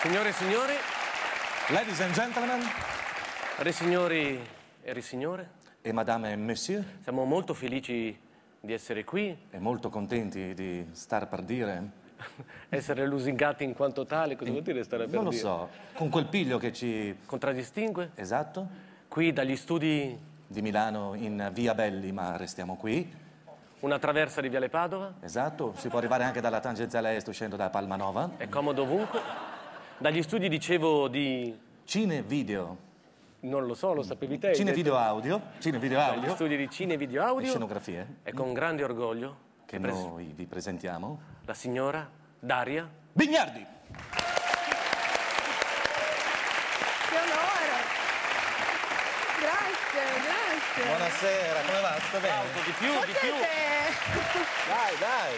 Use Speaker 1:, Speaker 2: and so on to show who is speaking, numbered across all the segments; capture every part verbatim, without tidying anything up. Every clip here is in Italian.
Speaker 1: Signore e signori,
Speaker 2: Ladies and gentlemen,
Speaker 1: re signori e risignore,
Speaker 2: e madame e monsieur,
Speaker 1: siamo molto felici di essere qui,
Speaker 2: e molto contenti di star per dire.
Speaker 1: essere lusingati in quanto tale, cosa vuol dire stare per
Speaker 2: Non lo
Speaker 1: dire?
Speaker 2: so, con quel piglio che ci...
Speaker 1: Contraddistingue,
Speaker 2: Esatto,
Speaker 1: qui dagli studi
Speaker 2: di Milano in via Belli, ma restiamo qui.
Speaker 1: una traversa di Viale Padova,
Speaker 2: Esatto, si può arrivare anche dalla tangenziale est uscendo da Palmanova.
Speaker 1: è comodo ovunque. Dagli studi, dicevo, di...
Speaker 2: Cine video,
Speaker 1: non lo so, lo sapevi te. hai
Speaker 2: cine
Speaker 1: detto.
Speaker 2: video audio, cine video
Speaker 1: Dagli
Speaker 2: audio,
Speaker 1: studi di cine, video,
Speaker 2: e
Speaker 1: audio.
Speaker 2: scenografie
Speaker 1: E con grande orgoglio
Speaker 2: che
Speaker 1: pres-
Speaker 2: noi vi presentiamo.
Speaker 1: la signora Daria.
Speaker 2: Bignardi!
Speaker 3: Che onore! Grazie, grazie.
Speaker 2: Buonasera, come va? Tutto bene?
Speaker 1: Auto, di più, di più.
Speaker 3: Potete...
Speaker 2: Dai, dai!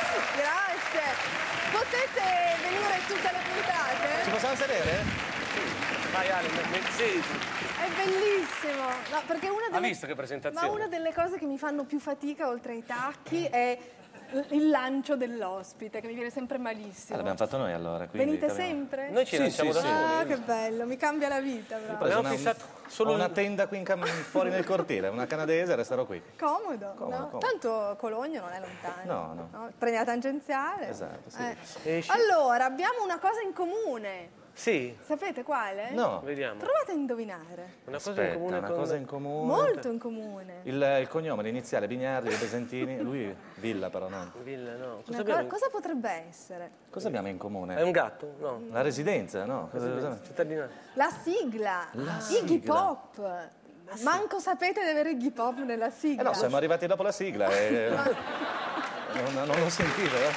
Speaker 3: Grazie. Potete venire tutte le puntate?
Speaker 2: Ci possiamo sedere?
Speaker 1: Vai Ale, me- me- sì.
Speaker 3: È bellissimo. No, perché una
Speaker 1: Ha
Speaker 3: delle...
Speaker 1: visto che presentazione?
Speaker 3: Ma una delle cose che mi fanno più fatica, oltre ai tacchi, è il lancio dell'ospite, che mi viene sempre malissimo.
Speaker 2: Ah, l'abbiamo fatto noi allora. Quindi
Speaker 3: Venite
Speaker 2: abbiamo-
Speaker 3: sempre?
Speaker 1: Noi ci
Speaker 2: Sì,
Speaker 1: lanciamo
Speaker 2: sì,
Speaker 1: da
Speaker 2: sì.
Speaker 1: soli.
Speaker 3: Ah, che bello, mi cambia la vita,
Speaker 2: Ho
Speaker 3: bravo.
Speaker 2: preso
Speaker 1: Abbiamo
Speaker 2: una,
Speaker 1: fissato solo
Speaker 2: ho una
Speaker 1: un-
Speaker 2: tenda qui in cam- fuori nel cortile, una canadese, resterò qui.
Speaker 3: Comodo,
Speaker 2: Comodo,
Speaker 3: no?
Speaker 2: comodo.
Speaker 3: Tanto Cologno non è lontano.
Speaker 2: No, no.
Speaker 3: Prendi la tangenziale.
Speaker 2: Esatto, sì.
Speaker 3: Eh.
Speaker 1: Esci.
Speaker 3: Allora, abbiamo una cosa in comune.
Speaker 1: Sì,
Speaker 3: Sapete quale?
Speaker 2: No,
Speaker 1: vediamo.
Speaker 3: Provate a indovinare.
Speaker 1: Una cosa
Speaker 2: aspetta,
Speaker 1: in comune
Speaker 2: una
Speaker 1: con...
Speaker 2: cosa in comune.
Speaker 3: Molto in comune.
Speaker 2: Il, il cognome, l'iniziale, Bignardi, De Besentini, lui Villa però no.
Speaker 1: Villa, no. Cosa
Speaker 3: Una
Speaker 1: abbiamo?
Speaker 3: co- cosa potrebbe essere?
Speaker 2: Cosa abbiamo in
Speaker 1: È
Speaker 2: comune?
Speaker 1: un gatto? No.
Speaker 2: La residenza, no? Cosa, cosa-
Speaker 1: Cittadina.
Speaker 3: La sigla.
Speaker 2: La
Speaker 3: Iggy
Speaker 2: sigla.
Speaker 3: Pop. Manco sapete di avere Iggy Pop nella
Speaker 2: Eh
Speaker 3: sigla.
Speaker 2: no, siamo arrivati dopo la sigla e... non, non l'ho sentito. eh.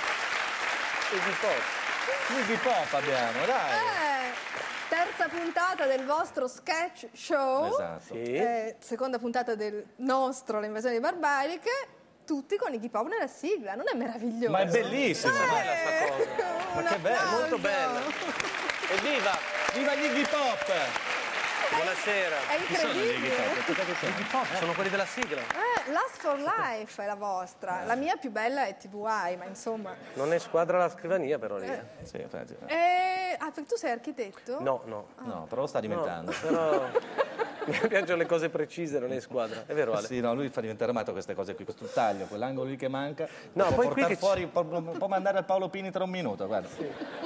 Speaker 1: Iggy Pop.
Speaker 2: Iggy Pop abbiamo, dai!
Speaker 3: Eh, terza puntata del vostro sketch show.
Speaker 2: Esatto.
Speaker 1: Sì.
Speaker 3: Eh, seconda puntata del nostro, Le invasioni barbariche. Tutti con Iggy Pop nella sigla. Non è meraviglioso?
Speaker 2: Ma è bellissimo!
Speaker 3: Eh,
Speaker 1: bella sta cosa.
Speaker 3: un
Speaker 2: Ma che bello,
Speaker 3: applauso.
Speaker 1: Molto bella. Evviva!
Speaker 2: Viva gli Iggy Pop!
Speaker 1: Buonasera.
Speaker 3: È incredibile.
Speaker 1: Iggy Pop, sono quelli della sigla.
Speaker 3: Eh, Last for Life è la vostra. La mia più bella è T V I, ma insomma.
Speaker 1: Non è squadra la scrivania però lì. eh.
Speaker 2: Sì, infatti.
Speaker 3: Eh, ah, perché tu sei architetto?
Speaker 1: No, no.
Speaker 2: No, però lo sta
Speaker 1: No,
Speaker 2: diventando.
Speaker 1: però mi piacciono le cose precise, non è squadra. È vero Ale?
Speaker 2: Sì, no, lui fa diventare matto queste cose qui, questo taglio, quell'angolo lì che manca.
Speaker 1: No,
Speaker 2: lo può
Speaker 1: poi qui
Speaker 2: portare
Speaker 1: che
Speaker 2: fuori, può, può mandare al Paolo Pini tra un minuto, guarda.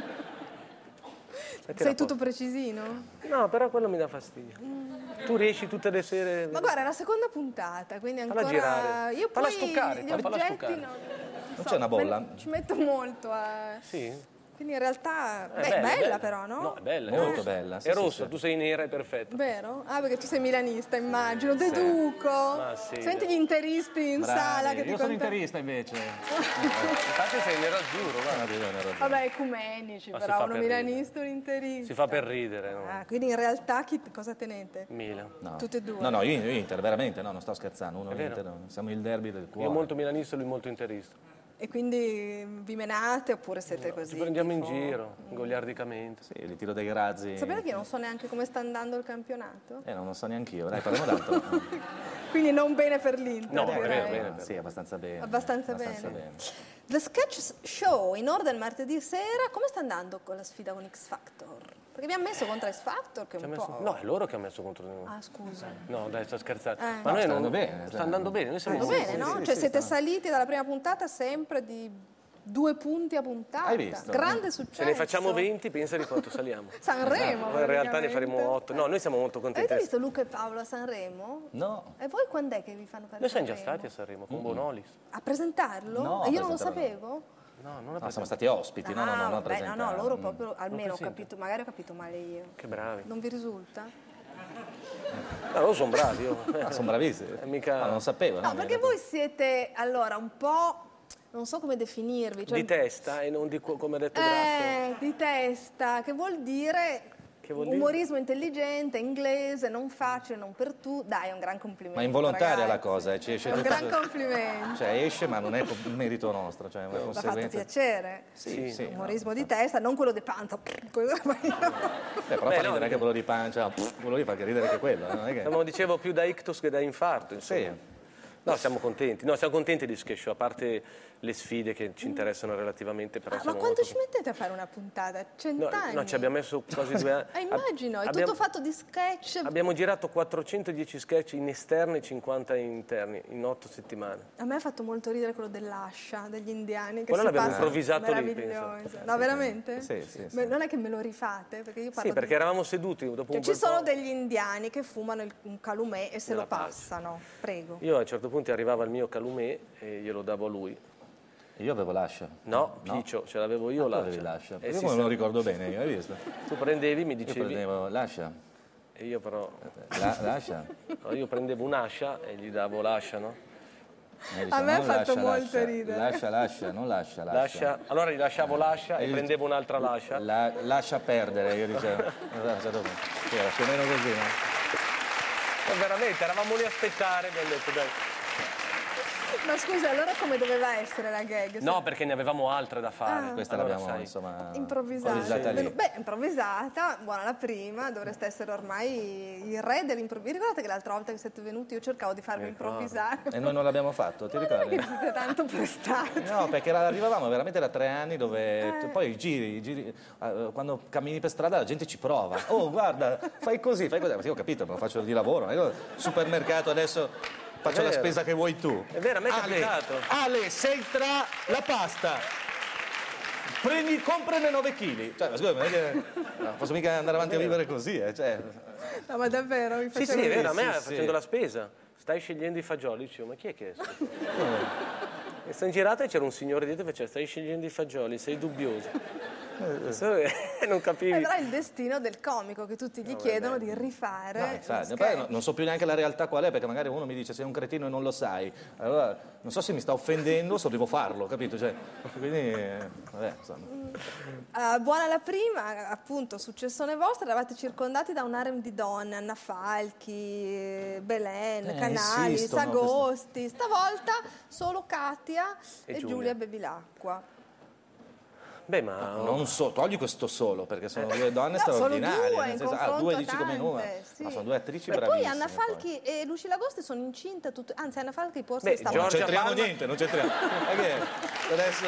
Speaker 1: Perché
Speaker 3: Sei
Speaker 1: la
Speaker 3: tutto precisino?
Speaker 1: porto? No, però quello mi dà fastidio. Tu riesci tutte le sere...
Speaker 3: Ma guarda, è la seconda puntata, quindi
Speaker 1: Falla
Speaker 3: ancora...
Speaker 1: girare.
Speaker 3: Io
Speaker 1: Falla
Speaker 3: poi
Speaker 1: stuccare,
Speaker 3: gli
Speaker 1: falla
Speaker 3: oggetti
Speaker 1: stuccare.
Speaker 3: non...
Speaker 2: Non c'è una bolla?
Speaker 3: me- Ci metto molto a...
Speaker 1: Sì?
Speaker 3: Quindi in realtà...
Speaker 1: È
Speaker 3: Beh,
Speaker 1: bella,
Speaker 3: bella,
Speaker 1: bella.
Speaker 3: però, no?
Speaker 1: No, è bella. è
Speaker 2: Molto
Speaker 1: rossa.
Speaker 2: bella, sì,
Speaker 1: È
Speaker 2: sì,
Speaker 1: rossa,
Speaker 2: sì.
Speaker 1: tu sei nera, è perfetto.
Speaker 3: Vero? Ah, perché tu sei milanista, immagino. Deduco.
Speaker 1: Ma sì.
Speaker 3: Senti gli interisti in
Speaker 2: Bravi.
Speaker 3: sala che ti
Speaker 2: Io sono
Speaker 3: conta-
Speaker 2: interista invece.
Speaker 1: Infatti sei nerazzurro, guarda.
Speaker 2: Guarda, io ho ragione.
Speaker 3: Vabbè, ecumenici,
Speaker 1: Ma si
Speaker 3: però
Speaker 1: fa
Speaker 3: uno
Speaker 1: per
Speaker 3: milanista e un interista.
Speaker 1: Si fa per ridere, no?
Speaker 3: Ah, quindi in realtà chi, cosa tenete?
Speaker 1: Milan.
Speaker 2: No.
Speaker 3: Tutte e due?
Speaker 2: No, no, io, io Inter, veramente, no, non sto scherzando. Uno
Speaker 1: È vero.
Speaker 2: Inter, no. Siamo il derby del cuore.
Speaker 1: Io molto milanista, lui molto interista.
Speaker 3: E quindi vi menate oppure siete così?
Speaker 1: Ci prendiamo in
Speaker 3: tipo-
Speaker 1: giro, goliardicamente.
Speaker 2: Sì, li tiro dei razzi.
Speaker 3: Sapete che io non so neanche come sta andando il campionato?
Speaker 2: Eh, non lo so neanche io, dai, parliamo d'altro.
Speaker 3: Quindi non bene per l'Inter,
Speaker 1: No, è
Speaker 3: direi.
Speaker 1: vero, bene.
Speaker 2: Sì, abbastanza bene.
Speaker 3: Abbastanza, bene. The Sketch Show in ordine martedì sera, come sta andando con la sfida con X Factor? Perché vi ha messo contro X Factor che è
Speaker 1: Ci ha
Speaker 3: un
Speaker 1: messo-
Speaker 3: po'...
Speaker 1: No, è loro che hanno messo contro di noi.
Speaker 3: Ah, scusa.
Speaker 1: No, dai, sto scherzando.
Speaker 3: Eh.
Speaker 1: Ma
Speaker 3: No,
Speaker 1: noi
Speaker 2: sta
Speaker 1: non...
Speaker 2: andando bene,
Speaker 1: Sta
Speaker 2: sta-
Speaker 1: andando bene, noi siamo...
Speaker 3: Andando bene, no?
Speaker 2: sì,
Speaker 3: cioè
Speaker 2: sì,
Speaker 3: siete
Speaker 2: sta-
Speaker 3: saliti dalla prima puntata sempre di due punti a puntata.
Speaker 2: Hai visto?
Speaker 3: Grande successo.
Speaker 1: Se ne facciamo venti, pensa di quanto saliamo.
Speaker 3: Sanremo.
Speaker 1: Poi in realtà ne
Speaker 3: praticamente.
Speaker 1: faremo otto. No, noi siamo molto contenti.
Speaker 3: Avete visto Luca e Paolo a Sanremo?
Speaker 2: No.
Speaker 3: E voi quando è che vi fanno fare
Speaker 1: Noi siamo già
Speaker 3: Sanremo?
Speaker 1: stati a Sanremo con Bonolis.
Speaker 3: A presentarlo?
Speaker 2: No,
Speaker 3: e io
Speaker 2: a
Speaker 3: non lo
Speaker 2: presentarlo no.
Speaker 3: sapevo?
Speaker 1: No, non la
Speaker 2: No, siamo
Speaker 1: presento.
Speaker 2: stati ospiti, no, no, no, non
Speaker 3: Ah, vabbè, no,
Speaker 2: presentare.
Speaker 3: no, loro
Speaker 2: Mm.
Speaker 3: proprio, almeno ho
Speaker 1: presenta.
Speaker 3: capito, magari ho capito male io.
Speaker 1: Che bravi.
Speaker 3: Non vi risulta?
Speaker 1: No, loro sono bravi. Io.
Speaker 2: Ah, sono bravissimi.
Speaker 1: Eh, mica-
Speaker 2: Ah, non lo sapevo.
Speaker 3: No, perché voi siete, allora, un po', non so come definirvi. Cioè,
Speaker 1: Di testa e non di co- come ha detto Grasso.
Speaker 3: eh, di testa, che vuol dire...
Speaker 1: Che vuol dire?
Speaker 3: Umorismo intelligente, inglese, non facile, non per tu. Dai, è un gran complimento.
Speaker 2: Ma involontaria la
Speaker 3: ragazzi.
Speaker 2: cosa, eh, ci esce
Speaker 3: È un
Speaker 2: tutta-
Speaker 3: gran complimento.
Speaker 2: Cioè esce ma non è co- merito nostro, cioè è una
Speaker 3: Mi ha fatto
Speaker 2: conseguenza.
Speaker 3: piacere.
Speaker 2: Sì, sì. no.
Speaker 3: Umorismo di testa, non quello di panza. Quello-
Speaker 2: Beh, però
Speaker 1: Beh,
Speaker 2: fa
Speaker 1: no,
Speaker 2: ridere anche quello di pancia, quello lì fa che ridere anche quello, non è che...
Speaker 1: Siamo, dicevo, più da ictus che da infarto, insomma.
Speaker 2: Sì.
Speaker 1: No, siamo contenti. No, siamo contenti di Sketch Show, a parte le sfide che ci interessano relativamente. Però
Speaker 3: Ah, ma
Speaker 1: siamo
Speaker 3: quanto
Speaker 1: molto...
Speaker 3: ci mettete a fare una puntata?
Speaker 1: No,
Speaker 3: Cent'anni?
Speaker 1: no, ci abbiamo messo quasi due anni.
Speaker 3: Eh, immagino, è
Speaker 1: Abbiamo-
Speaker 3: tutto fatto di sketch.
Speaker 1: Abbiamo girato quattrocentodieci sketch in esterni e cinquanta interni in otto settimane.
Speaker 3: A me ha fatto molto ridere quello dell'ascia, degli indiani. Che
Speaker 1: Quello
Speaker 3: si
Speaker 1: l'abbiamo
Speaker 3: passa-
Speaker 1: improvvisato lì,
Speaker 3: meraviglioso. No, veramente?
Speaker 2: Sì, sì, sì.
Speaker 3: Beh, non è che me lo rifate, perché io parlo
Speaker 1: Sì, perché
Speaker 3: di...
Speaker 1: eravamo seduti dopo
Speaker 3: Cioè,
Speaker 1: un
Speaker 3: ci
Speaker 1: bel
Speaker 3: sono
Speaker 1: po'.
Speaker 3: degli indiani che fumano il- un calumè e se
Speaker 1: Nella
Speaker 3: lo
Speaker 1: pace.
Speaker 3: passano. Prego.
Speaker 1: Io a un certo punto arrivava il mio calumè e glielo davo a lui.
Speaker 2: Io avevo l'ascia.
Speaker 1: No, Piccio, ce l'avevo io
Speaker 2: Tu
Speaker 1: l'ascia.
Speaker 2: avevi l'ascia.
Speaker 1: Eh
Speaker 2: Io
Speaker 1: sì,
Speaker 2: come
Speaker 1: sì.
Speaker 2: me lo ricordo bene, io, hai visto?
Speaker 1: Tu prendevi, mi
Speaker 2: Io
Speaker 1: dicevi,
Speaker 2: prendevo l'ascia.
Speaker 1: e io però...
Speaker 2: La- L'ascia?
Speaker 1: no, io prendevo un'ascia e gli davo l'ascia, no?
Speaker 2: Eh,
Speaker 3: A me ha
Speaker 2: non
Speaker 3: fatto
Speaker 2: lascia,
Speaker 3: molto
Speaker 2: lascia.
Speaker 3: ridere.
Speaker 2: Lascia, lascia, non lascia, lascia.
Speaker 1: L'ascia, allora gli lasciavo l'ascia e
Speaker 2: io-
Speaker 1: prendevo un'altra lascia.
Speaker 2: La- lascia perdere, io dicevo. Sì, era più o meno così, no?
Speaker 1: Ma veramente, eravamo lì a aspettare, abbiamo detto dai.
Speaker 3: Ma scusa, allora come doveva essere la gag?
Speaker 1: No, perché ne avevamo altre da fare.
Speaker 3: Ah.
Speaker 2: Questa
Speaker 1: Allora,
Speaker 2: l'abbiamo,
Speaker 1: sai,
Speaker 2: insomma,
Speaker 3: Improvvisata.
Speaker 2: improvvisata lì.
Speaker 3: Beh, improvvisata, buona la prima, dovreste essere ormai il re dell'improvvisazione. Ricordate che l'altra volta che siete venuti io cercavo di farvi improvvisare?
Speaker 2: E noi non l'abbiamo fatto, ti
Speaker 3: Ma non è
Speaker 2: ricordi?
Speaker 3: che siete tanto prestati.
Speaker 2: No, perché era- arrivavamo veramente da tre anni dove tu- poi i giri, i giri eh, quando cammini per strada la gente ci prova. Oh, guarda, fai così, fai così. Ma sì, ho capito, me lo faccio di lavoro. Io al supermercato adesso faccio la
Speaker 1: vero.
Speaker 2: spesa che vuoi tu.
Speaker 1: È vero, a me è
Speaker 2: Ale,
Speaker 1: capitato.
Speaker 2: Ale, sei tra la pasta. Prendi, comprane nove chili. Cioè, ma scusa, non è che- no, posso mica andare avanti a vivere così, eh. Cioè,
Speaker 3: No, ma davvero, mi
Speaker 1: Sì,
Speaker 3: facevo
Speaker 1: sì, è vero, a me
Speaker 2: sì,
Speaker 1: facendo
Speaker 2: sì.
Speaker 1: la spesa. Stai scegliendo i fagioli? Dicevo, ma chi è che è? E sono girata e c'era un signore dietro che faceva, stai scegliendo i fagioli, sei dubbioso. Solo che non capivi.
Speaker 3: Eh, però è il destino del comico che tutti gli chiedono di rifare.
Speaker 2: no,
Speaker 3: lo
Speaker 2: infatti,
Speaker 3: sketch.
Speaker 2: poi non- non so più neanche la realtà qual è, perché magari uno mi dice sei un cretino e non lo sai. Allora, non so se mi sta offendendo o se devo farlo, capito? Cioè, quindi, eh, vabbè, insomma.
Speaker 3: Ah, buona la prima, appunto, successone vostra, eravate circondati da un harem di donne, Anna Falchi, Belen,
Speaker 2: Eh,
Speaker 3: Canali,
Speaker 2: insistono
Speaker 3: Sagosti. Stavolta solo Katia e,
Speaker 1: E
Speaker 3: Giulia.
Speaker 1: Giulia
Speaker 3: Bevilacqua.
Speaker 1: Beh, ma
Speaker 2: Non so, togli questo solo, perché sono due donne
Speaker 3: No, sono
Speaker 2: straordinarie.
Speaker 3: due
Speaker 2: nel
Speaker 3: in
Speaker 2: senso, ah,
Speaker 3: confronto
Speaker 2: due
Speaker 3: a
Speaker 2: dici come
Speaker 3: tante,
Speaker 2: numero.
Speaker 3: sì.
Speaker 2: Ma sono due attrici
Speaker 3: E poi
Speaker 2: bravissime.
Speaker 3: Anna
Speaker 2: poi.
Speaker 3: Falchi e Lucilla Agosti sono incinte tutte, anzi Anna Falchi forse
Speaker 1: Beh,
Speaker 3: sta
Speaker 2: Non
Speaker 1: Giorgia
Speaker 2: c'entriamo
Speaker 1: Palma-
Speaker 2: niente, non c'entriamo. Ma che è? Adesso...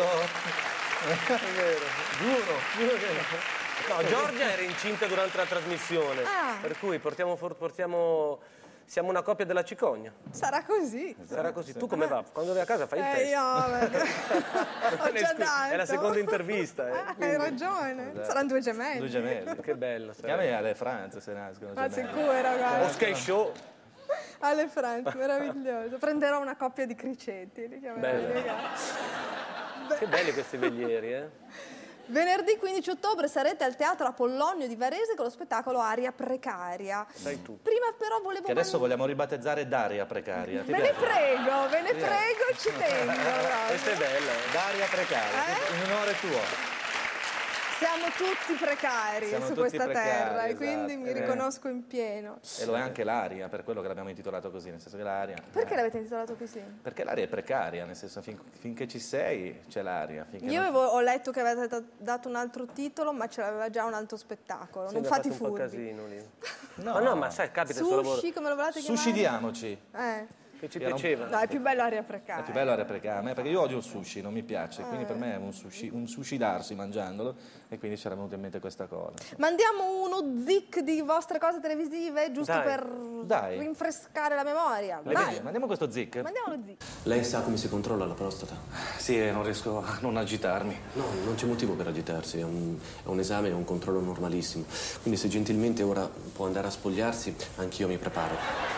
Speaker 2: Giuro, giuro che...
Speaker 1: no, Giorgia era incinta durante la trasmissione.
Speaker 3: Ah.
Speaker 1: Per cui portiamo, for- portiamo... Siamo una coppia della cicogna.
Speaker 3: Sarà così.
Speaker 1: Sarà così. Tu come va? Quando vai a casa fai il
Speaker 3: Eh,
Speaker 1: test.
Speaker 3: io ho già dato.
Speaker 1: È la seconda intervista. eh,
Speaker 3: Ah, hai
Speaker 1: quindi-
Speaker 3: ragione. Saranno due gemelli.
Speaker 2: Due gemelli.
Speaker 1: Che bello.
Speaker 2: Chiami alle Franze se nascono.
Speaker 3: Ma
Speaker 2: gemelli.
Speaker 3: sicuro,
Speaker 1: O
Speaker 3: guarda.
Speaker 1: Sky Show.
Speaker 3: Alle Franze, meraviglioso. Prenderò una coppia di criceti. Li chiamerò
Speaker 1: Bello.
Speaker 3: i ragazzi.
Speaker 1: Che belli questi veglieri, eh?
Speaker 3: Venerdì quindici ottobre sarete al Teatro Apollonio di Varese con lo spettacolo Aria Precaria.
Speaker 1: Sai tu.
Speaker 3: Prima però volevo...
Speaker 2: Che adesso
Speaker 3: man-
Speaker 2: vogliamo ribattezzare Daria Precaria. Ti
Speaker 3: Ve ne
Speaker 2: piace?
Speaker 3: prego, ve ne prego, ci tengo. guarda.
Speaker 1: Questa è bella. eh.
Speaker 2: Daria Precaria,
Speaker 3: Eh?
Speaker 2: in onore tuo.
Speaker 3: Siamo tutti precari
Speaker 2: Siamo
Speaker 3: su
Speaker 2: tutti
Speaker 3: questa
Speaker 2: precari,
Speaker 3: terra e quindi
Speaker 2: esatto.
Speaker 3: mi
Speaker 2: Eh.
Speaker 3: riconosco in pieno.
Speaker 2: E lo è anche l'aria, per quello che l'abbiamo intitolato così, nel senso che l'aria...
Speaker 3: Perché
Speaker 2: eh,
Speaker 3: l'avete intitolato così?
Speaker 2: Perché l'aria è precaria, nel senso fin- finché ci sei c'è l'aria. Finché
Speaker 3: Io
Speaker 2: non-
Speaker 3: avevo, ho letto che avete da- dato un altro titolo, ma ce l'aveva già un altro spettacolo.
Speaker 1: Sì,
Speaker 3: non
Speaker 1: mi ha
Speaker 3: fate
Speaker 1: fatto un po'
Speaker 3: furbi.
Speaker 1: casino lì.
Speaker 2: No.
Speaker 1: Ma no, ma sai, capita il suo lavoro.
Speaker 3: Sushi, come lo volete chiamare?
Speaker 2: Suscidiamoci.
Speaker 3: Eh.
Speaker 1: Che ci
Speaker 2: Era un-
Speaker 1: piaceva.
Speaker 3: No, è più bello aria
Speaker 2: È
Speaker 3: precaria.
Speaker 2: più bello l'aria precaria, a me, perché io odio il sushi, non mi piace, quindi per me è un, sushi, un suscidarsi mangiandolo e quindi ci era venuta in mente questa cosa.
Speaker 3: Mandiamo uno zic di vostre cose televisive, giusto
Speaker 1: Dai.
Speaker 3: per
Speaker 2: Dai.
Speaker 3: rinfrescare la memoria.
Speaker 2: Dai,
Speaker 3: Dai,
Speaker 2: mandiamo questo zic.
Speaker 3: mandiamo lo zic.
Speaker 4: Lei sa come si controlla la prostata?
Speaker 2: Sì, eh, non riesco a non agitarmi.
Speaker 4: No, non c'è motivo per agitarsi, è un, è un esame, è un controllo normalissimo. Quindi se gentilmente ora può andare a spogliarsi, anch'io mi preparo.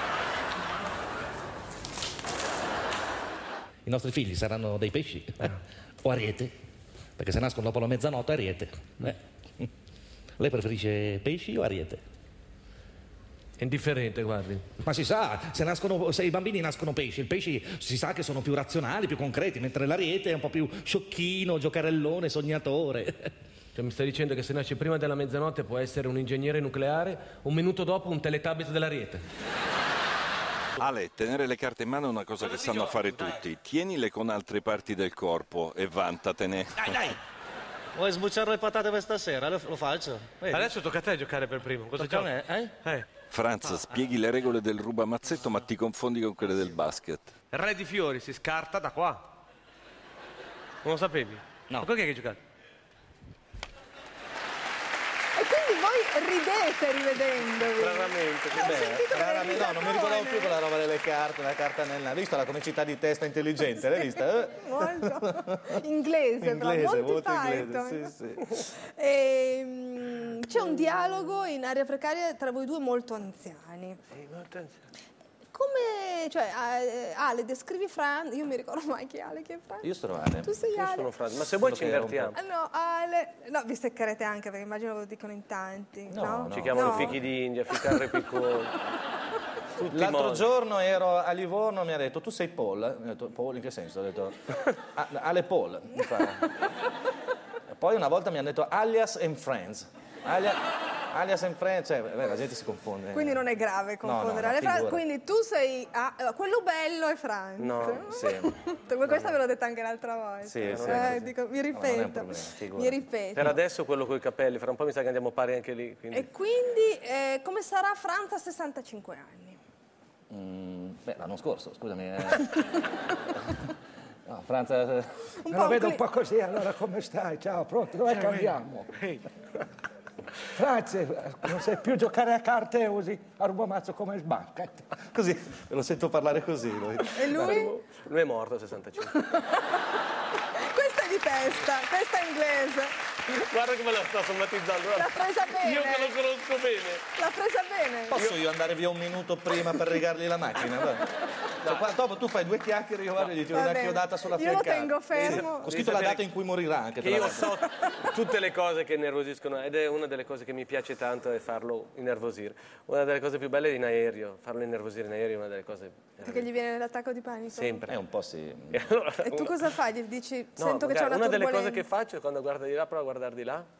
Speaker 5: I nostri figli saranno dei pesci o ariete, perché se nascono dopo la mezzanotte ariete. Eh. Lei preferisce pesci o ariete?
Speaker 1: È indifferente, guardi.
Speaker 5: Ma si sa, se, nascono, se i bambini nascono pesci, i pesci si sa che sono più razionali, più concreti, mentre l'ariete è un po' più sciocchino, giocarellone, sognatore.
Speaker 1: Cioè, mi stai dicendo che se nasce prima della mezzanotte può essere un ingegnere nucleare, un minuto dopo un Teletubbies dell'Ariete.
Speaker 6: Ale, tenere le carte in mano è una cosa che sanno fare tutti. Tienile con altre parti del corpo e vantatene.
Speaker 5: Dai, dai!
Speaker 7: Vuoi sbucciare le patate questa sera? Lo, lo faccio. Vedi?
Speaker 1: Adesso tocca a te giocare per primo. Cosa
Speaker 7: Tocca a
Speaker 1: giochi?
Speaker 7: me, eh?
Speaker 1: Eh.
Speaker 6: Franz, spieghi le regole del rubamazzetto ma ti confondi con quelle del basket.
Speaker 1: Il re di fiori si scarta da qua. Non lo sapevi?
Speaker 5: No.
Speaker 1: Ma con chi è che giocate?
Speaker 3: E quindi voi ridete rivedendovi.
Speaker 1: Raramente, che
Speaker 3: Ho
Speaker 1: bello.
Speaker 3: sentito delle
Speaker 2: Raramente, no, non mi ricordavo
Speaker 3: risatone.
Speaker 2: più quella roba delle carte, la carta nella... Hai visto la comicità di testa intelligente? L'hai vista? Eh?
Speaker 3: Molto inglese,
Speaker 2: Inglese,
Speaker 3: però,
Speaker 2: molto
Speaker 3: Monty
Speaker 2: inglese,
Speaker 3: Python.
Speaker 2: sì, sì.
Speaker 3: E, mm, c'è un dialogo in Aria precaria tra voi due molto anziani.
Speaker 1: Sì, ma attenzione.
Speaker 3: Come, cioè, eh, Ale, descrivi Franz, io mi ricordo mai chi è Ale, chi è Franz.
Speaker 2: Io sono Ale.
Speaker 3: Tu sei
Speaker 1: Io
Speaker 3: Ale.
Speaker 1: sono Franz, ma se vuoi
Speaker 2: Quello
Speaker 1: ci
Speaker 2: che era un
Speaker 1: invertiamo.
Speaker 3: Ah, no, Ale, no, vi steccherete anche perché immagino che lo dicono in tanti, no?
Speaker 2: No, no.
Speaker 1: Ci chiamano
Speaker 3: No.
Speaker 1: fichi d'India, ficarre piccoli. Tutti
Speaker 2: L'altro
Speaker 1: modi.
Speaker 2: giorno ero a Livorno, mi ha detto, tu sei Paul? Mi ha detto, Paul in che senso? Ho detto, "Ah, Ale Paul. Mi fa. E poi una volta mi hanno detto alias and friends. Alia- alias and friends, cioè, beh, la gente si confonde.
Speaker 3: Quindi non è grave confondere
Speaker 2: no,
Speaker 3: Ale e Franz,
Speaker 2: figurati.
Speaker 3: quindi tu sei, ah, eh, quello bello è Franz.
Speaker 1: No,
Speaker 2: sì.
Speaker 3: Questa ve l'ho detta anche l'altra volta.
Speaker 2: Sì, sì,
Speaker 3: Eh,
Speaker 2: sì.
Speaker 3: dico, mi
Speaker 2: No, non è un
Speaker 3: ripeto,
Speaker 2: problema, figurati.
Speaker 3: mi ripeto.
Speaker 1: Per adesso quello coi capelli, fra un po' mi sa che andiamo pari anche lì. Quindi...
Speaker 3: E quindi eh, come sarà Franz a sessantacinque anni?
Speaker 2: Mm, beh, l'anno scorso, scusami. eh. No, Franza...
Speaker 3: Un
Speaker 7: Me
Speaker 3: po'
Speaker 7: lo
Speaker 3: un
Speaker 7: vedo un
Speaker 3: cli-
Speaker 7: po' così, allora come stai? Ciao, pronto? Dove cambiamo? Franz, non sai più giocare a carte e usi a rubamazzo come il bucket.
Speaker 2: Così, me lo sento parlare così. Lui.
Speaker 3: E lui?
Speaker 1: Lui è morto a sessantacinque.
Speaker 3: Questa è di testa, questa è inglese.
Speaker 1: Guarda come la sta sommatizzando.
Speaker 3: L'ha presa bene.
Speaker 1: Io che lo conosco bene.
Speaker 3: L'ha presa bene.
Speaker 2: Posso io andare via un minuto prima per rigargli la macchina? Guarda. Cioè, qua, dopo tu fai due chiacchiere, io guarda, gli tiro
Speaker 3: Va
Speaker 2: una
Speaker 3: bene.
Speaker 2: chiodata sulla
Speaker 3: Io lo
Speaker 2: fiancata.
Speaker 3: tengo fermo.
Speaker 2: Ho scritto la data in cui morirà anche.
Speaker 1: Che
Speaker 2: tra
Speaker 1: io
Speaker 2: l'altro.
Speaker 1: so tutte le cose che nervosiscono ed è una delle cose che mi piace tanto è farlo innervosire. Una delle cose più belle è in aereo, farlo innervosire in aereo è una delle cose
Speaker 3: Perché gli viene l'attacco di panico?
Speaker 1: sempre.
Speaker 2: È un po' sì.
Speaker 1: E allora,
Speaker 3: E tu
Speaker 1: una-
Speaker 3: cosa fai? Gli dici,
Speaker 1: no,
Speaker 3: sento che c'è
Speaker 1: magari
Speaker 3: una
Speaker 1: una delle
Speaker 3: turbolenza.
Speaker 1: cose che faccio è quando guarda di là, prova a guardare di là.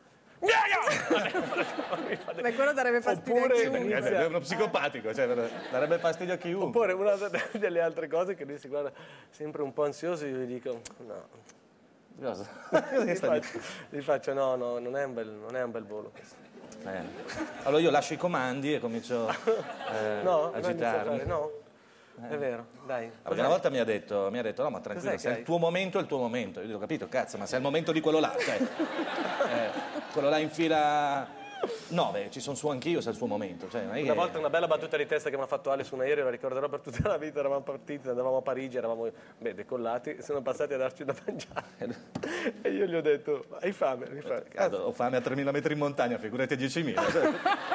Speaker 3: Beh, quello darebbe fastidio
Speaker 1: Oppure-
Speaker 3: a chiunque.
Speaker 2: Eh, È uno psicopatico, cioè, darebbe fastidio a chiunque.
Speaker 1: Oppure una de- delle altre cose che lui si guarda sempre un po' ansioso, io gli dico no.
Speaker 2: Cosa?
Speaker 1: Gli
Speaker 2: Che sta
Speaker 1: faccio, gli faccio no, no, non è un bel, non è un bel volo questo.
Speaker 2: Eh. Allora io lascio i comandi e comincio eh,
Speaker 1: No,
Speaker 2: a
Speaker 1: no, inizia a
Speaker 2: agitarmi.
Speaker 1: fare, no. È vero, dai.
Speaker 2: Perché una volta mi ha detto, mi ha detto no ma tranquillo,
Speaker 1: Cos'è
Speaker 2: se è
Speaker 1: che
Speaker 2: il tuo momento è il tuo momento. Io dico, capito, cazzo, ma se è il momento di quello là, cioè, eh, quello là in fila nove, ci sono su anch'io se è il suo momento. Cioè, non è che-
Speaker 1: Una volta una bella battuta di testa che mi ha fatto Ale su un aereo, la ricorderò per tutta la vita, eravamo partiti, andavamo a Parigi, eravamo beh, decollati, sono passati a darci da mangiare. E io gli ho detto, hai fame? Mi fa,
Speaker 2: Cazzo, ho fame a tremila metri in montagna, figurati a diecimila. Cioè.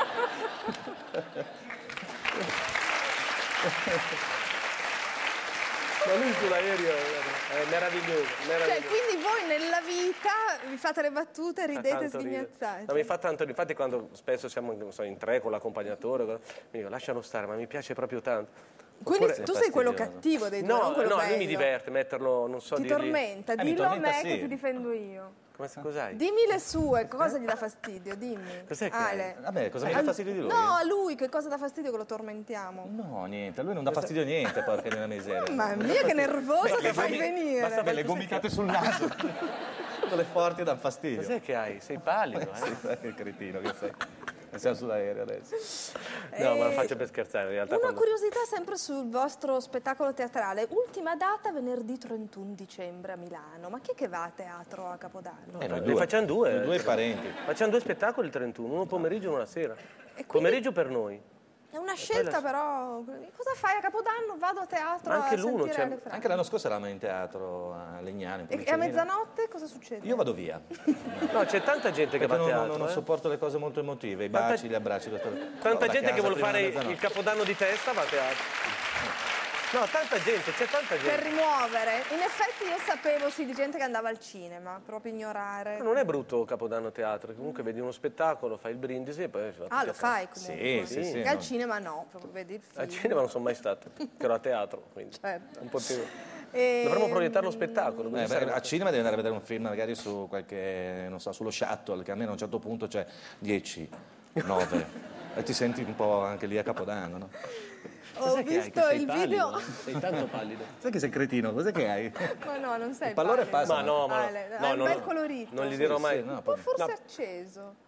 Speaker 1: ma lui sull'aereo è meraviglioso,
Speaker 3: Cioè,
Speaker 1: meraviglioso.
Speaker 3: quindi voi nella vita vi fate le battute, ridete
Speaker 1: Tanto ridere.
Speaker 3: sghignazzati.
Speaker 1: No, mi fa tanto, infatti quando spesso siamo non so, in tre con l'accompagnatore, mi dico lascialo stare, ma mi piace proprio tanto.
Speaker 3: Quindi
Speaker 1: Oppure-
Speaker 3: tu sei quello
Speaker 2: fastidioso.
Speaker 3: cattivo dei due,
Speaker 1: No,
Speaker 3: non quello
Speaker 1: no,
Speaker 3: bello.
Speaker 1: lui mi diverte metterlo, non so
Speaker 3: Ti
Speaker 1: dirgli...
Speaker 3: tormenta,
Speaker 2: Eh, mi
Speaker 3: dillo a
Speaker 2: tormenta,
Speaker 3: me
Speaker 2: sì.
Speaker 3: che ti difendo io.
Speaker 1: Come, cos'hai?
Speaker 3: Dimmi le sue, cosa gli dà fastidio, dimmi.
Speaker 1: Cos'è che
Speaker 3: Ale.
Speaker 2: Vabbè, cosa mi dà
Speaker 3: Al-
Speaker 2: fastidio di lui?
Speaker 3: No, a lui che cosa dà fastidio che lo tormentiamo?
Speaker 2: No, niente, a lui non dà fastidio niente, porca di una miseria.
Speaker 3: Mamma mia, che nervoso che fai
Speaker 2: gomi-
Speaker 3: venire.
Speaker 2: Vabbè, le gomitate sul naso. Quelle forti danno fastidio.
Speaker 1: Cos'è che hai? Sei pallido, eh?
Speaker 2: Sì, sai che cretino che sei. E siamo sull'aereo adesso.
Speaker 1: No, ma lo
Speaker 3: Eh,
Speaker 1: faccio per scherzare, in realtà
Speaker 3: Una
Speaker 1: quando...
Speaker 3: curiosità sempre sul vostro spettacolo teatrale. Ultima data venerdì trentuno dicembre a Milano. Ma chi è che va a teatro a Capodanno?
Speaker 2: Eh, noi
Speaker 1: Ne facciamo due.
Speaker 2: noi due parenti.
Speaker 1: Facciamo due spettacoli il trentuno, uno pomeriggio e uno la sera.
Speaker 3: quindi-
Speaker 1: Pomeriggio per noi.
Speaker 3: È una scelta
Speaker 1: la-
Speaker 3: però. Cosa fai a Capodanno? Vado a teatro
Speaker 1: Ma anche
Speaker 3: a
Speaker 1: l'uno,
Speaker 3: sentire
Speaker 1: cioè,
Speaker 3: le frasi.
Speaker 2: Anche l'anno scorso eravamo in teatro a Legnano. in
Speaker 3: E, e
Speaker 2: provincia
Speaker 3: a
Speaker 2: di Milano.
Speaker 3: mezzanotte cosa succede?
Speaker 2: Io vado via.
Speaker 1: No, c'è tanta gente che
Speaker 2: Perché
Speaker 1: va a
Speaker 2: non,
Speaker 1: teatro.
Speaker 2: non- non
Speaker 1: eh.
Speaker 2: sopporto le cose molto emotive, i
Speaker 1: Tanta-
Speaker 2: baci, gli abbracci. Questo...
Speaker 1: Tanta
Speaker 2: Vado da
Speaker 1: gente che
Speaker 2: casa
Speaker 1: vuole
Speaker 2: prima
Speaker 1: fare
Speaker 2: della mezzanotte.
Speaker 1: il capodanno di testa va a teatro. No, tanta gente, c'è tanta
Speaker 3: Per
Speaker 1: gente.
Speaker 3: rimuovere. In effetti io sapevo sì di gente che andava al cinema, proprio ignorare.
Speaker 1: Ma non è brutto Capodanno teatro, comunque vedi uno spettacolo, fai il brindisi e poi...
Speaker 3: Ah, lo fai comunque.
Speaker 2: Sì, sì, sì.
Speaker 3: E al
Speaker 2: no.
Speaker 3: cinema no, proprio vedi il film.
Speaker 1: Al cinema non sono mai stato, che ero a teatro, quindi
Speaker 3: Certo.
Speaker 1: un po' più...
Speaker 3: E-
Speaker 1: Dovremmo proiettare lo spettacolo.
Speaker 2: Eh,
Speaker 1: così
Speaker 2: beh,
Speaker 1: sarebbe-
Speaker 2: a cinema devi andare a vedere un film magari su qualche, non so, sullo shuttle, che almeno a un certo punto c'è dieci, nove, e ti senti un po' anche lì a Capodanno, no?
Speaker 3: Ho visto il video.
Speaker 1: Sei tanto pallido.
Speaker 2: Sai che sei cretino, cos'è che hai?
Speaker 3: Ma no, non sei
Speaker 2: Il pallore
Speaker 3: pallido.
Speaker 2: passa.
Speaker 1: Ma no, ma
Speaker 3: Ale,
Speaker 1: no,
Speaker 3: hai un
Speaker 1: no,
Speaker 3: bel
Speaker 1: no.
Speaker 3: colorito.
Speaker 1: Non gli dirò
Speaker 2: Sì,
Speaker 1: mai...
Speaker 2: sì, no,
Speaker 3: Un po' forse
Speaker 1: No.
Speaker 3: acceso.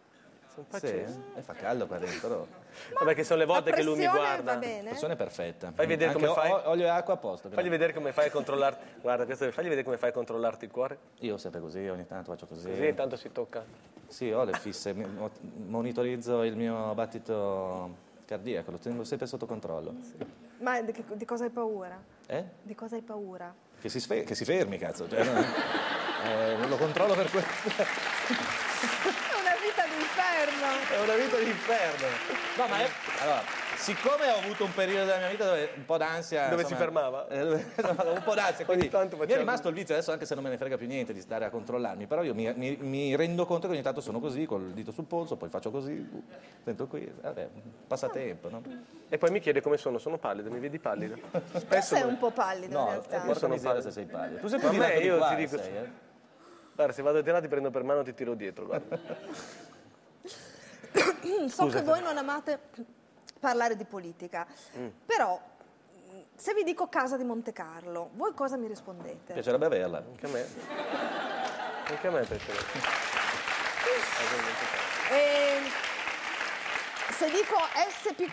Speaker 1: Sono
Speaker 2: Sì,
Speaker 1: pazzesco.
Speaker 2: e fa caldo qua dentro.
Speaker 1: Vabbè, che sono le volte
Speaker 3: La
Speaker 1: che lui mi
Speaker 3: pressione
Speaker 1: guarda.
Speaker 3: va bene?
Speaker 2: La persona è perfetta.
Speaker 1: Fai vedere
Speaker 2: Anche
Speaker 1: come fai.
Speaker 2: o- olio e acqua a posto.
Speaker 1: Fagli vedere come fai a controllarti. Guarda, questo, fagli vedere come fai a controllarti il cuore.
Speaker 2: Io sempre così, ogni tanto faccio così.
Speaker 1: Così intanto si tocca.
Speaker 2: Sì, ho le fisse, mi- mo- monitorizzo il mio battito cardiaco, lo tengo sempre sotto controllo.
Speaker 3: Ma di, che- di cosa hai paura?
Speaker 2: Eh?
Speaker 3: Di cosa hai paura?
Speaker 2: Che si, sfe- che si fermi, cazzo. Cioè, no, eh, lo controllo per questo.
Speaker 3: È una vita d'inferno.
Speaker 2: È una vita d'inferno. No, ma è... Allora, siccome ho avuto un periodo della mia vita dove un po' d'ansia...
Speaker 1: Dove
Speaker 2: insomma,
Speaker 1: si fermava?
Speaker 2: eh, dove- un po' d'ansia, quindi
Speaker 1: tanto
Speaker 2: mi è
Speaker 1: faceva
Speaker 2: rimasto il vizio, adesso anche se non me ne frega più niente di stare a controllarmi, però io mi, mi- mi rendo conto che ogni tanto sono così, col dito sul polso, poi faccio così, uh, sento qui, vabbè, passatempo, no?
Speaker 1: E poi mi chiede come sono. Sono pallido, mi vedi pallido?
Speaker 3: Tu sei un po' pallido in
Speaker 2: No,
Speaker 3: realtà.
Speaker 2: porca
Speaker 1: sono
Speaker 2: miseria
Speaker 1: pallido.
Speaker 2: se sei pallido. Tu sei
Speaker 1: Ma
Speaker 2: più
Speaker 1: a me,
Speaker 2: diretto di
Speaker 1: io
Speaker 2: qua,
Speaker 1: ti dico-
Speaker 2: sei, eh?
Speaker 1: Guarda, se vado da te là ti prendo per mano e ti tiro dietro, guarda.
Speaker 3: So che voi non amate parlare di politica,
Speaker 1: Mm.
Speaker 3: però mh, se vi dico Casa di Monte Carlo, voi cosa mi rispondete?
Speaker 2: Piacerebbe averla.
Speaker 1: Anche a me. Anche a me piacerebbe.
Speaker 3: E se dico S P Q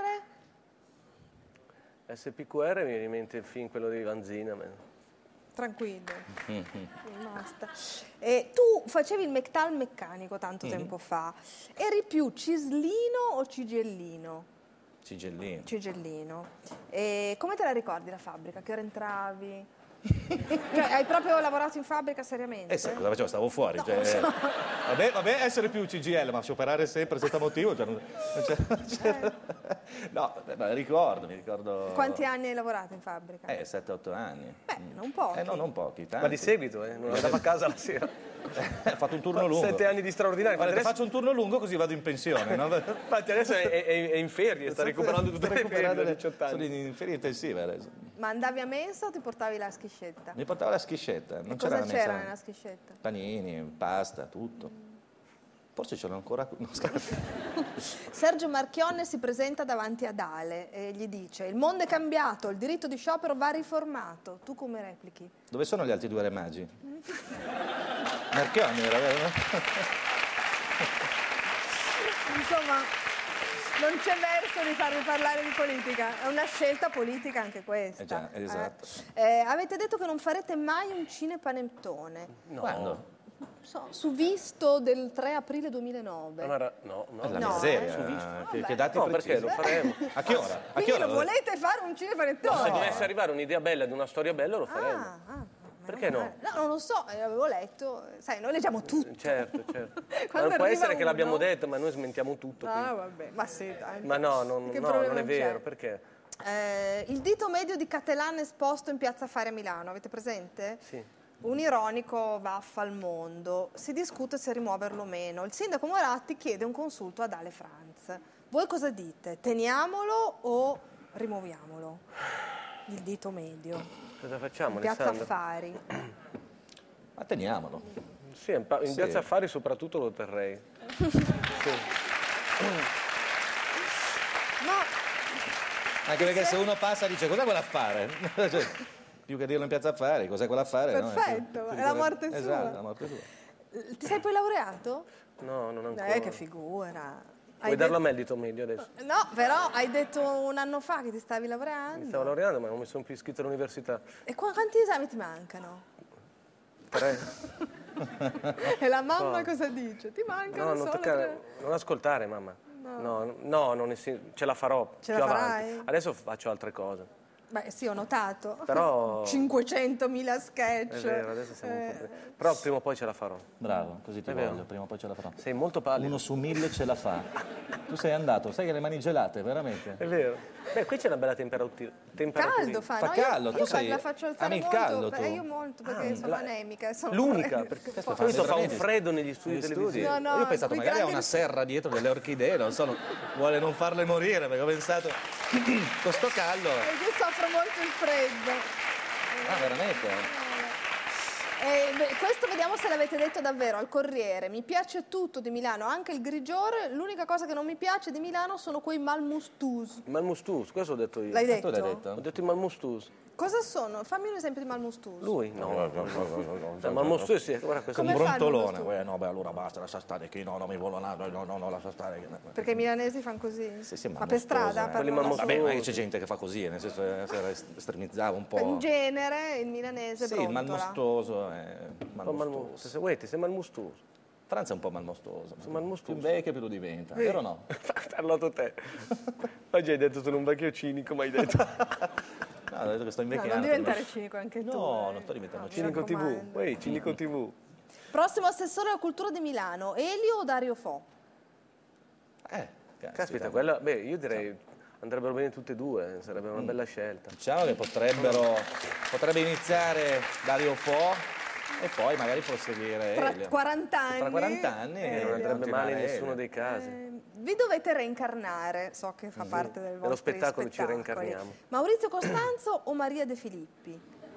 Speaker 3: R,
Speaker 1: S P Q R mi viene in mente il film, quello di Vanzina. ma-
Speaker 3: tranquillo, basta. E tu facevi il mectal meccanico tanto
Speaker 2: Mm-hmm.
Speaker 3: tempo fa, eri più cislino o cigellino?
Speaker 2: Cigellino.
Speaker 3: Cigellino. E come te la ricordi la fabbrica? Che ora entravi? Cioè, hai proprio lavorato in fabbrica seriamente?
Speaker 2: Eh sì, cosa facevo? Stavo fuori. Cioè, vabbè, vabbè, essere più C G L, ma operare sempre senza motivo. Cioè, non, non c'è- non c'è- no, beh, ma ricordo, mi ricordo.
Speaker 3: Quanti anni hai lavorato in fabbrica?
Speaker 2: Eh, sette otto anni.
Speaker 3: Beh, non pochi.
Speaker 2: Eh no, non pochi, tanti.
Speaker 1: Ma di seguito, eh? Non andavo a casa la sera.
Speaker 2: Ho fatto un turno lungo.
Speaker 1: Sette anni di straordinario.
Speaker 2: Guarda,
Speaker 1: Infatti
Speaker 2: faccio un turno lungo così vado in pensione, no?
Speaker 1: adesso, infatti adesso è, è- è in ferie, sta recuperando tutte le ferie
Speaker 2: Recuperare
Speaker 1: da
Speaker 2: le-
Speaker 1: diciotto
Speaker 2: Sono
Speaker 1: anni.
Speaker 2: in ferie intensive adesso.
Speaker 3: Ma andavi a mensa o ti portavi la schiscetta?
Speaker 2: Mi portava la schiscetta, non c'era
Speaker 3: Cosa
Speaker 2: la
Speaker 3: c'era
Speaker 2: messa.
Speaker 3: nella schiscetta?
Speaker 2: Panini, pasta, tutto. Forse ce l'ho ancora. No, scherzo.
Speaker 3: Sergio Marchionne si presenta davanti ad Ale e gli dice: il mondo è cambiato, il diritto di sciopero va riformato. Tu come replichi?
Speaker 2: Dove sono gli altri due re magi? Marchioni era vero?
Speaker 3: Insomma, non c'è verso di farvi parlare di politica, è una scelta politica anche questa.
Speaker 2: Eh già, esatto.
Speaker 3: Eh, eh, avete detto che non farete mai un cinepanettone.
Speaker 2: Quando?
Speaker 3: So, su Visto del tre aprile duemilanove.
Speaker 1: Ma era- no, no.
Speaker 2: È la
Speaker 3: No,
Speaker 2: miseria.
Speaker 3: eh.
Speaker 2: Che,
Speaker 3: Vabbè.
Speaker 2: che dati
Speaker 1: No,
Speaker 2: precisi.
Speaker 1: perché lo faremo.
Speaker 2: A che ora? A che
Speaker 3: Quindi
Speaker 2: ora?
Speaker 3: lo volete fare un
Speaker 1: No,
Speaker 3: cinepanettone?
Speaker 1: se dovesse arrivare un'idea bella di una storia bella lo
Speaker 3: Ah,
Speaker 1: faremo.
Speaker 3: ah, meno
Speaker 1: Perché no?
Speaker 3: male. No, non lo so, eh, avevo letto. Sai, noi leggiamo tutto.
Speaker 1: Certo, certo. Ma
Speaker 3: Quando
Speaker 1: non può
Speaker 3: arriva
Speaker 1: essere che
Speaker 3: uno-
Speaker 1: l'abbiamo detto, ma noi smentiamo tutto.
Speaker 3: Ah,
Speaker 1: quindi.
Speaker 3: vabbè, ma sì, dai.
Speaker 1: Ma no, non,
Speaker 3: Che
Speaker 1: no,
Speaker 3: problema
Speaker 1: non è vero,
Speaker 3: c'è?
Speaker 1: perché?
Speaker 3: Eh, il dito medio di Catelan esposto in Piazza Fari a Milano, avete presente?
Speaker 1: Sì.
Speaker 3: Un ironico vaffa al mondo. Si discute se rimuoverlo o meno. Il sindaco Moratti chiede un consulto ad Ale Franz. Voi cosa dite? Teniamolo o rimuoviamolo? Il dito medio.
Speaker 1: Cosa facciamo,
Speaker 3: In Piazza
Speaker 1: Alessandro?
Speaker 3: Affari.
Speaker 2: Ma teniamolo.
Speaker 1: Sì, in, pa- in
Speaker 2: Sì.
Speaker 1: Piazza Affari soprattutto lo terrei. Sì.
Speaker 3: No,
Speaker 2: Anche perché se uno passa dice cos'è quell'affare? Cioè, più che dirlo in piazza affari, cos'è quell'affare? no?
Speaker 3: perfetto,
Speaker 2: Ti
Speaker 3: è la
Speaker 2: ricordi-
Speaker 3: morte sua.
Speaker 2: Esatto, la morte sua.
Speaker 3: ti sei poi laureato?
Speaker 1: No, non ancora.
Speaker 3: Eh, che figura.
Speaker 1: Vuoi
Speaker 3: Hai
Speaker 1: darlo a
Speaker 3: detto-
Speaker 1: me il dito medio adesso?
Speaker 3: No, però hai detto un anno fa che ti stavi
Speaker 1: Mi
Speaker 3: laureando.
Speaker 1: stavo laureando, ma non mi sono più iscritto all'università.
Speaker 3: E qua- quanti esami ti mancano?
Speaker 1: Tre.
Speaker 3: E la mamma cosa dice? Ti mancano
Speaker 1: No, non,
Speaker 3: solo
Speaker 1: toccare-
Speaker 3: tre.
Speaker 1: non ascoltare, mamma. No, no, non è- ce la farò
Speaker 3: Ce
Speaker 1: più
Speaker 3: la
Speaker 1: avanti.
Speaker 3: farai?
Speaker 1: Adesso faccio altre cose.
Speaker 3: Beh, sì, ho notato.
Speaker 1: Però-
Speaker 3: cinquecentomila sketch.
Speaker 1: È vero, adesso siamo un
Speaker 3: Eh,
Speaker 1: po' più- Però prima o poi ce la farò.
Speaker 2: Bravo, così ti
Speaker 1: È vero.
Speaker 2: voglio, prima o poi ce la farò.
Speaker 1: Sei molto pallido.
Speaker 2: Uno su mille ce la fa. Tu sei andato, sai che le mani gelate, veramente.
Speaker 1: È vero. Beh, qui c'è una bella temperatura. temperatura.
Speaker 3: Caldo fa,
Speaker 2: Fa
Speaker 3: no?
Speaker 2: caldo,
Speaker 3: io,
Speaker 2: tu
Speaker 3: io
Speaker 2: sei-
Speaker 3: la faccio alzare
Speaker 2: ami il
Speaker 3: molto,
Speaker 2: caldo,
Speaker 3: beh,
Speaker 2: tu.
Speaker 3: io molto perché sono
Speaker 1: la-
Speaker 3: anemica. Sono
Speaker 1: L'unica,
Speaker 3: fredda.
Speaker 1: perché
Speaker 2: Questo
Speaker 1: di solito fa un
Speaker 2: veramente-
Speaker 1: freddo negli studi
Speaker 2: Negli
Speaker 1: televisivi.
Speaker 2: studi.
Speaker 3: No, no,
Speaker 2: Io ho pensato
Speaker 3: qui
Speaker 2: magari ha
Speaker 3: grandi-
Speaker 2: una serra dietro delle orchidee, non so, vuole non farle morire, perché ho pensato con sto caldo.
Speaker 3: Perché io soffro molto il freddo.
Speaker 2: Ah, veramente?
Speaker 3: Eh, beh, questo vediamo se l'avete detto davvero al Corriere. Mi piace tutto di Milano, anche il grigiore. L'unica cosa che non mi piace di Milano sono quei malmustus.
Speaker 1: Malmustus, questo ho detto io.
Speaker 3: L'hai
Speaker 2: Tu
Speaker 3: detto?
Speaker 2: l'hai detto?
Speaker 1: Ho detto i malmustus.
Speaker 3: Cosa sono? Fammi un esempio di malmostuoso.
Speaker 1: Lui? No.
Speaker 2: No, no, no, no, no,
Speaker 1: Cioè, ma il mostruo sì, guarda questo.
Speaker 3: Come
Speaker 2: un
Speaker 3: fa il
Speaker 2: brontolone.
Speaker 3: malmostuoso?
Speaker 2: Eh, no, beh, allora basta, lascia stare qui, no, no, mi volo là, no, no, no, no, lascia stare.
Speaker 3: Perché i milanesi fanno così?
Speaker 2: Sì, sì,
Speaker 3: ma per
Speaker 2: malmostoso,
Speaker 3: strada?
Speaker 2: eh.
Speaker 3: Per
Speaker 1: Quelli
Speaker 3: la-
Speaker 1: malmostosi.
Speaker 2: Vabbè, ma c'è gente che fa così, nel senso eh, se estremizzava un po'.
Speaker 3: In genere il milanese
Speaker 2: Sì, il
Speaker 3: brontola.
Speaker 2: malmostoso è
Speaker 1: Un po' malmo-
Speaker 2: malmostoso.
Speaker 1: Se vuoi, ti sei malmostoso.
Speaker 2: Franza è un po' malmostoso.
Speaker 1: malmostoso.
Speaker 2: Più invecchio più lo diventa, vero o no?
Speaker 1: Hai parlato te. Oggi hai detto sono un vecchio cinico, ma hai detto.
Speaker 2: No, ho detto che sto
Speaker 3: No,
Speaker 2: invecchiando.
Speaker 3: non diventare
Speaker 2: per me.
Speaker 3: cinico anche tu.
Speaker 2: No,
Speaker 3: eh.
Speaker 2: non sto diventando
Speaker 3: No, mi
Speaker 1: Cinico tivù.
Speaker 3: raccomando.
Speaker 1: Uè, Cinico tivù.
Speaker 3: Prossimo assessore alla cultura di Milano, Elio o Dario Fo?
Speaker 2: Eh,
Speaker 1: Caspita, quella. Beh, io direi andrebbero bene tutte e due, sarebbe una bella scelta.
Speaker 2: Diciamo che potrebbero, potrebbe iniziare Dario Fo e poi magari proseguire
Speaker 3: Tra
Speaker 2: Elio.
Speaker 3: quaranta anni.
Speaker 2: Tra quaranta anni
Speaker 1: Eh, non andrebbe
Speaker 2: continuare
Speaker 1: male in nessuno
Speaker 2: Elio.
Speaker 1: dei casi.
Speaker 3: Eh, vi dovete reincarnare, so che fa parte del vostro
Speaker 1: spettacolo ci reincarniamo.
Speaker 3: Maurizio Costanzo o Maria De Filippi?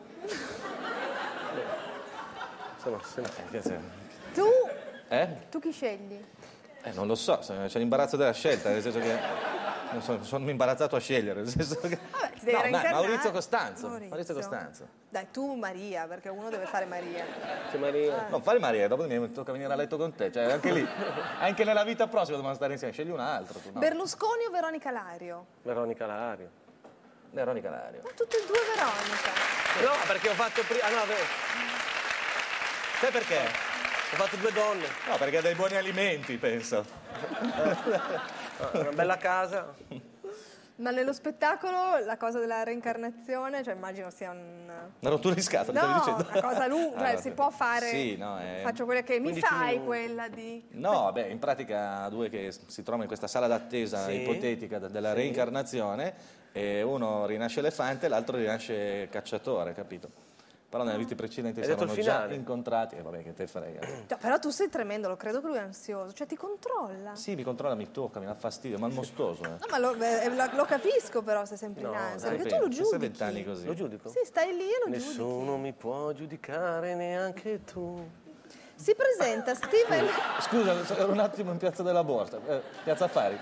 Speaker 1: Insomma, se-
Speaker 3: Tu,
Speaker 2: Eh?
Speaker 3: tu chi scegli?
Speaker 2: Eh, non lo so, se- c'è l'imbarazzo della scelta, nel senso che non so, sono imbarazzato a scegliere, nel senso che...
Speaker 3: Vabbè, ti devi
Speaker 2: No, ma-
Speaker 3: reincarnare.
Speaker 2: Maurizio Costanzo,
Speaker 3: Maurizio.
Speaker 2: Maurizio Costanzo.
Speaker 3: Dai, tu Maria, perché uno deve fare Maria.
Speaker 1: se Maria.
Speaker 2: Non fare Maria, dopo mi tocca venire a letto con te, cioè anche lì, anche nella vita prossima dobbiamo stare insieme, scegli un altro. Tu, no?
Speaker 3: Berlusconi o Veronica Lario?
Speaker 1: Veronica Lario.
Speaker 2: Veronica Lario.
Speaker 3: Ma tutte e due Veronica.
Speaker 1: No, perché ho fatto prima. Ah no, beh,
Speaker 2: Sai perché?
Speaker 1: ho fatto due donne.
Speaker 2: No, perché ha dei buoni alimenti, penso.
Speaker 1: Ah, una bella casa.
Speaker 3: Ma nello spettacolo la cosa della reincarnazione, cioè immagino sia un...
Speaker 2: Una rottura di scatola, stavi
Speaker 3: No,
Speaker 2: dicendo?
Speaker 3: una cosa lunga,
Speaker 2: Ah,
Speaker 3: cioè
Speaker 2: no,
Speaker 3: si
Speaker 2: sì.
Speaker 3: può fare...
Speaker 2: Sì, no, è...
Speaker 3: Faccio quella che mi
Speaker 1: quindici
Speaker 3: fai
Speaker 1: minuti.
Speaker 3: quella di...
Speaker 2: No, beh, in pratica due che si trovano in questa sala d'attesa
Speaker 1: Sì.
Speaker 2: ipotetica de- della reincarnazione e uno rinasce elefante e l'altro rinasce cacciatore, capito? Però nelle vite precedenti
Speaker 1: Hai
Speaker 2: si
Speaker 1: detto
Speaker 2: erano
Speaker 1: il
Speaker 2: già
Speaker 1: finale?
Speaker 2: incontrati e vabbè che te frega.
Speaker 3: No, però tu sei tremendo, lo credo che lui è ansioso, cioè ti controlla.
Speaker 2: Sì, mi controlla, mi tocca, mi dà fastidio, ma è mostoso. Eh.
Speaker 3: No, ma lo, eh, lo- lo capisco però se è sempre in
Speaker 1: No,
Speaker 3: ansia,
Speaker 1: dai,
Speaker 3: perché tu lo
Speaker 2: Pensa,
Speaker 3: giudichi.
Speaker 2: vent'anni così.
Speaker 1: Lo giudico?
Speaker 3: Sì, stai lì e lo
Speaker 1: Nessuno
Speaker 3: giudichi.
Speaker 1: mi può giudicare, neanche tu.
Speaker 3: Si presenta Steven...
Speaker 2: Scusa, ero un attimo in Piazza della Borsa, eh, Piazza Affari.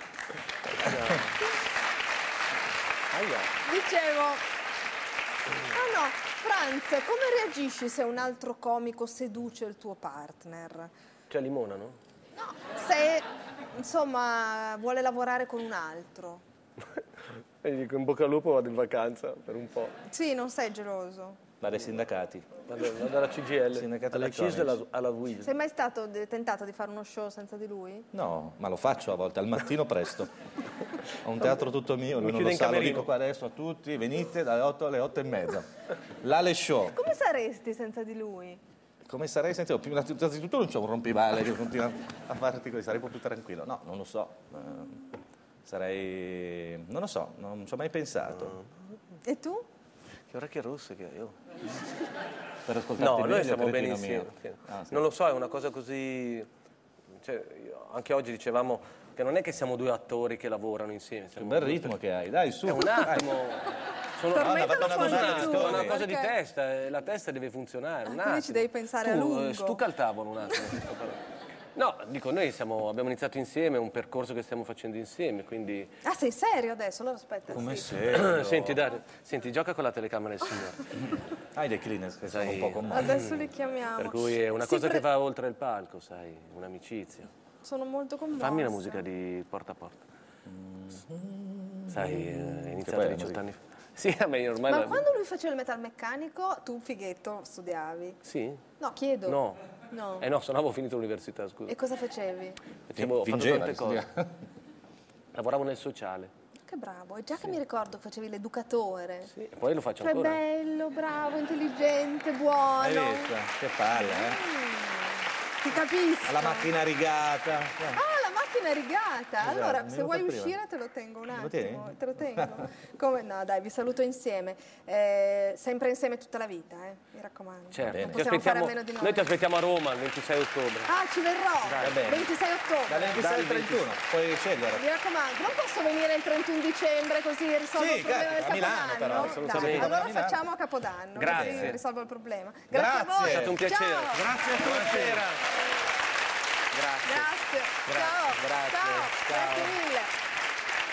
Speaker 1: Aia.
Speaker 3: Dicevo... Ah no, Franz, come reagisci se un altro comico seduce il tuo partner?
Speaker 1: Cioè limona, no?
Speaker 3: No, se, insomma, vuole lavorare con un altro.
Speaker 1: E gli dico in bocca al lupo, vado in vacanza per un po'.
Speaker 3: Sì, non sei geloso.
Speaker 2: Va dai sindacati.
Speaker 1: Vado, vado alla C G L,
Speaker 2: Sindacato
Speaker 1: alla
Speaker 2: dei
Speaker 1: C I S e alla,
Speaker 2: comici.
Speaker 1: alla W I S.
Speaker 3: Sei mai stato de- tentato di fare uno show senza di lui?
Speaker 2: No, ma lo faccio a volte, al mattino presto. Ho un teatro tutto mio, lui non
Speaker 1: chiude
Speaker 2: lo
Speaker 1: in
Speaker 2: sa, lo
Speaker 1: camerino.
Speaker 2: dico qua adesso a tutti, venite dalle otto alle otto e mezza. L'Ale Show.
Speaker 3: Come saresti senza di lui?
Speaker 2: Come sarei sentito? Prima- Innanzitutto non c'è un rompiballe che continua a farti così, sarei un po' più tranquillo. No, non lo so. Eh, sarei... non lo so, non ci ho mai pensato.
Speaker 3: E tu?
Speaker 1: Che orecchie rosse che hai, oh.
Speaker 2: Per ascoltarti
Speaker 1: No,
Speaker 2: meglio,
Speaker 1: noi stiamo bene
Speaker 2: cretino
Speaker 1: insieme.
Speaker 2: mio.
Speaker 1: Sì.
Speaker 2: Ah, sì.
Speaker 1: Non lo so, è una cosa così... Cioè, io- anche oggi dicevamo che non è che siamo due attori che lavorano insieme.
Speaker 2: Che
Speaker 1: Siamo
Speaker 2: bel ritmo che hai, dai, su.
Speaker 1: È un attimo. Sono
Speaker 3: Tormentalo
Speaker 2: una
Speaker 3: fuori
Speaker 2: cosa-
Speaker 3: tu,
Speaker 1: è una cosa di
Speaker 3: perché-
Speaker 1: testa, eh, la testa deve funzionare. un
Speaker 3: Ah, quindi ci
Speaker 1: attimo.
Speaker 3: devi pensare
Speaker 1: tu,
Speaker 3: a lungo.
Speaker 1: eh, stucca il tavolo un attimo. che sto parlando. No, dico, noi siamo- abbiamo iniziato insieme, è un percorso che stiamo facendo insieme, quindi...
Speaker 3: Ah, sei serio adesso? Allora aspetta.
Speaker 2: Come
Speaker 3: sì.
Speaker 2: sei?
Speaker 1: Senti, Dario, senti, gioca con la telecamera del signore.
Speaker 2: Hai dei Kleenex che sono
Speaker 1: Sai-
Speaker 2: un po' comodi.
Speaker 3: Adesso li chiamiamo.
Speaker 1: Per cui è una
Speaker 3: Si
Speaker 1: cosa
Speaker 3: pre-
Speaker 1: che va oltre il palco, sai, un'amicizia.
Speaker 3: Sono molto commossa.
Speaker 1: Fammi la musica di Porta a Porta. Sai, eh, è
Speaker 2: poi
Speaker 1: iniziata
Speaker 2: è
Speaker 1: diciotto
Speaker 2: musica.
Speaker 1: anni fa. Sì, a me ormai...
Speaker 3: Ma
Speaker 1: la-
Speaker 3: quando lui faceva il metalmeccanico, tu fighetto studiavi?
Speaker 1: Sì?
Speaker 3: No, chiedo.
Speaker 1: No.
Speaker 3: No.
Speaker 1: Eh no, se no avevo finito l'università, scusa.
Speaker 3: E cosa facevi?
Speaker 1: Facevo, ho fatto
Speaker 2: Fingeva
Speaker 1: tante
Speaker 2: di
Speaker 1: cose.
Speaker 2: studiare.
Speaker 1: Lavoravo nel sociale.
Speaker 3: Che bravo, è già che mi ricordo che facevi l'educatore.
Speaker 1: Sì, e poi lo faccio
Speaker 3: Cioè
Speaker 1: ancora.
Speaker 3: bello, bravo, intelligente,
Speaker 2: Hai
Speaker 3: buono.
Speaker 2: visto? Che palle, eh?
Speaker 3: Ti capisco.
Speaker 2: La macchina rigata.
Speaker 3: Ah, la macchina è rigata. Allora,
Speaker 2: mi è
Speaker 3: se
Speaker 2: venuta
Speaker 3: vuoi
Speaker 2: prima.
Speaker 3: uscire te lo tengo un
Speaker 2: lo
Speaker 3: attimo.
Speaker 2: tieni?
Speaker 3: Te lo tengo. Come no, dai, vi saluto insieme. Eh, sempre insieme tutta la vita, eh, mi raccomando.
Speaker 1: Certo,
Speaker 3: Non
Speaker 1: ti
Speaker 3: possiamo fare a
Speaker 1: aspettiamo,
Speaker 3: meno di noi.
Speaker 1: noi ti aspettiamo a Roma il ventisei ottobre.
Speaker 3: Ah, ci verrò.
Speaker 2: Va bene.
Speaker 3: ventisei ottobre.
Speaker 2: Dal ventisei al trentuno, puoi scegliere.
Speaker 3: Mi raccomando, non posso venire il trentuno dicembre così risolvo
Speaker 2: Sì,
Speaker 3: il problema del
Speaker 2: a Milano,
Speaker 3: Capodanno?
Speaker 2: però,
Speaker 3: Dai,
Speaker 2: assolutamente.
Speaker 3: allora
Speaker 2: A Milano.
Speaker 3: facciamo a Capodanno,
Speaker 1: Grazie.
Speaker 3: così risolvo il problema. Grazie,
Speaker 2: Grazie.
Speaker 3: a voi.
Speaker 1: È stato un piacere.
Speaker 3: Ciao.
Speaker 1: Grazie a tutti. Buonasera. Grazie.
Speaker 3: Grazie.
Speaker 1: Grazie.
Speaker 3: Ciao.
Speaker 1: Grazie.
Speaker 3: Ciao.
Speaker 1: Ciao.
Speaker 3: Grazie mille.